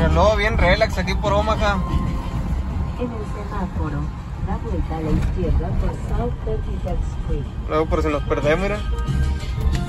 Míralo, bien relax aquí por Omaha. En el semáforo, da vuelta a la izquierda por South 35th Street. Luego por si nos perdemos, mira.